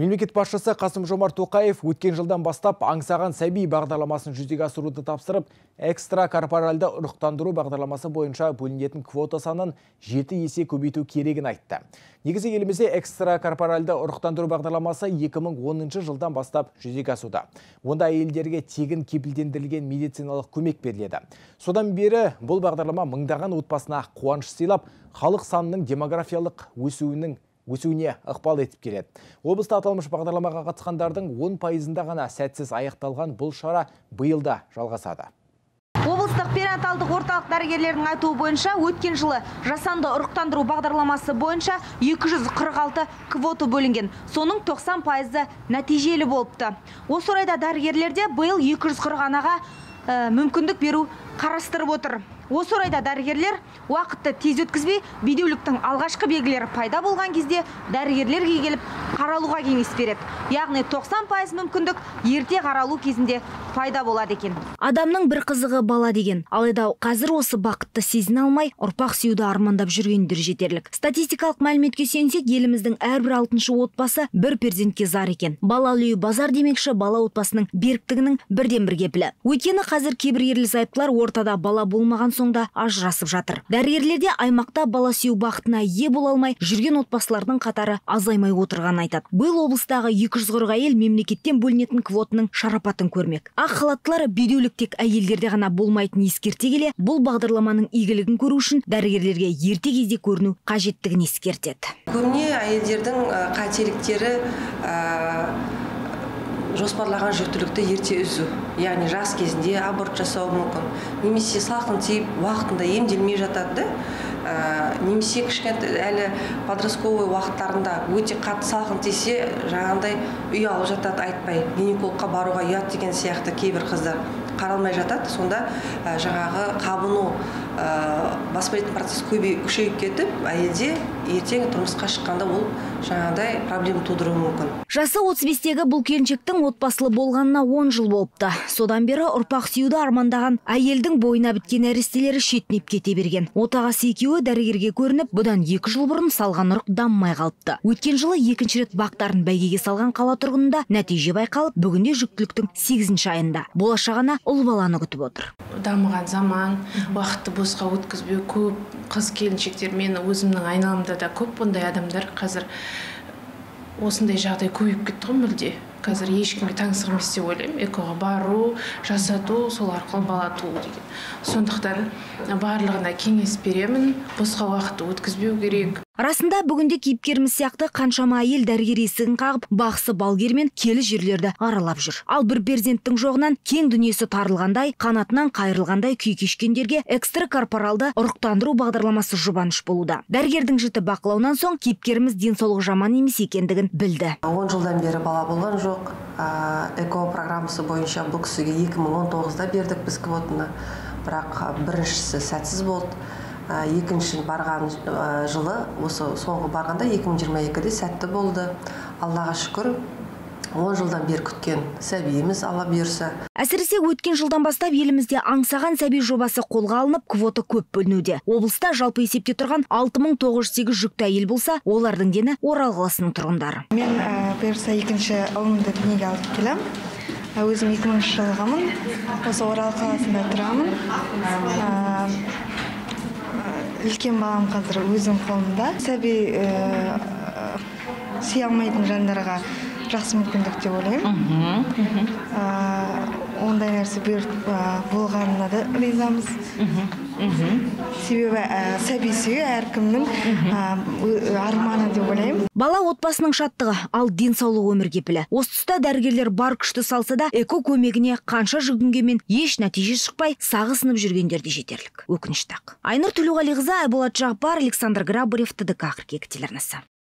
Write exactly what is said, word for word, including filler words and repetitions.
Мемлекет басшысы Қасым-Жомарт Тоқаев өткен жылдан бастап аңсаған сәби бағдарламасын жүзеге асыруды тапсырып, экстра корпоральды ұрықтандыру бағдарламасы бойынша бөлінетін квота санын жеті есе көбейту керегін айтты. Негізі елімізде экстра корпоральды ұрықтандыру бағдарламасы екі мың оныншы жылдан бастап жүзеге асуда. Онда әйелдерге тегін кепілдендірілген медициналық көмек беріледі. Содан бері бұл бағдарлама мыңдаған отбасына қуаныш сыйлап, халық санының демографиялық өсуінің өсуіне ықпал етіп келеді. Облыста аталмыш бағдарламаға қатысқандардың он пайызында ғана сәтсіз аяқталған бұл шара биылда жалғасады. Облыстық перинаталдық орталық дәрігерлерінің айтуы бойынша өткен жылы жасанды ұрықтандыру бағдарламасы бойынша екі жүз қырық алты квота бөлінген. Соның тоқсан пайызы нәтижелі болыпты. Осы орайда дәрігерлерде биыл екі жүз қырық анаға ә, мүмкіндік беру қарастырып отыр. Осы орайда дәрігерлер уақытты тез өткізбей, бедеуліктің алғашқы белгілері пайда болған кезде дәрігерлерге келіп қаралуға кеңес береді. Яғни тоқсан пайыз мүмкіндік ерте қаралу кезінде пайда болады екен. Адамның бір қызығы бала деген. Алайда қазір осы бақытты сезіне алмай, ұрпақ сүюді армандап жүргендер жетерлік. Статистикалық мәліметке сүйенсек, еліміздің әрбір алтыншы отбасы бір перзентке зар екен. Балалы үй базар демекші, бала отбасының беріктігінің бірден бір кепілі. Өйткені қазір кейбір ерлі-зайыптылар ортада бала болмаған соңда ажырасып жатыр. Дәрігерлерде аймақта бала сүю бақытына ие бола алмай жүрген отбасылардың қатары азаймай отырғанын айтады. Биыл облыстағы екі жүз қырық әйел мемлекеттен бөлінетін квотаның шарапатын көрмек. Ақ халаттылар бедеулік тек әйелдерде ғана болмайтын ескерте келе, бұл бағдарламаның игілігін көру үшін дәрігерлерге ерте кезде көріну қажеттігін ескертеді. Көбіне әйелдердің қателіктері жоспарлаған жүктілікті ерте үзу, яғни жас кезінде аборт жасау мүмкін, немесе салқын тиіп уақытында емделмей жатады, немесе кішкентай әлі подростковый уақыттарында өте қатты салқын тисе, жаңағындай үй алып жатады, айтпай, гинекологқа баруға ұят деген сияқты кейбір қыздар қаралмай жатады. Сонда жаңағы қабыну, воспалительный процесс күшейіп кетіп, әйелде ертең тұрмысқа шыққанда ол жаңағыдай проблема тудыруы мүмкін. Жасы отыз бестегі бұл келіншектің отбасылы болғанына он жыл болыпты. Содан бері ұрпақ сүюді армандаған әйелдің бойына біткен нәрестелері шетінеп кете берген. Отағасы екеуі дәрігерге көрініп, бұдан екі жыл бұрын салған ұрық дамымай қалыпты. Өткен жылы екінші рет бақтарын бәйгеге салған қала тұрғынында нәтиже байқалып, бүгінде жүктіліктің сегізінші айында. Болашағына ұл баланы күтіп отыр. Дамыған заман, уақытты босқа өткізбеу көп, қыз келіншектер, мен өзімнің айналамда да көп бұндай адамдар қазір осындай жағдай көбейіп кетті ғой мүлде. Қазір ешкімге таңсық емес деп ойлаймын. Экоға бару, жасату, сол арқылы бала туу деген. Сондықтан барлығына кеңес беремін, босқа уақытты өткізбеу керек. Расында бүгінде кейіпкеріміз сияқты қаншама әйел дәрігер есігін қағып, бақсы балгермен келі жерлерді аралап жүр. Ал бір перзенттің жоғынан кең дүниесі тарылғандай, қанатынан қайырылғандай күй кешкендерге экстра корпоралды ұрықтандыру бағдарламасы жұбаныш болуда. Дәрігердің жіті бақылауынан соң кейіпкеріміз денсаулығы жаман емес екендігін білді. он жылдан бері бала болған жоқ. Эко программасы бойынша бұл кісіге екі мың он тоғызда бердік біз квотаны. Бірақ біріншісі сәтсіз болды. Екінші барған жылы, осы соңғы барғанда екі мың жиырма екіде сәтті болды. Аллаға шүкір, он жылдан бері күткен сәбиіміз Алла бұйырса. Әсіресе өткен жылдан бастап елімізде аңсаған сәби жобасы қолға алынып, квота көп бөлінуде. Облыста жалпы есепте тұрған алты мың тоғыз жүз сегіз жүкті әйел болса, олардың дені Орал қаласының тұрғындары. Мен бұйырса екінші ұлымды дүниеге алып келем. Өзім екі мыңыншы жылғымын. Осы Орал қаласында тұрамын. Үлкен балам қазір өзім қолымда. Сәби сүйе алмайтын жандарға жақсы мүмкіндік деп ойлаймын. Ондай нәрсе болғанына да ризамыз. Себебі сәби сүю әркімнің арманы деп ойлаймын. Бала отбасының шаттығы, ал денсаулығы өмір кепілі. Осы тұста дәрігерлер бар күшті салса да, эко көмегіне қанша жүгінгенмен еш нәтиже шықпай, сағы сынып жүргендер де жетерлік. Өкінішті ақ. Айнұр Төлеуғалиқызы, Айболат Жағбар, Александр Грабарев, Т Д К қырық екі телеарнасы.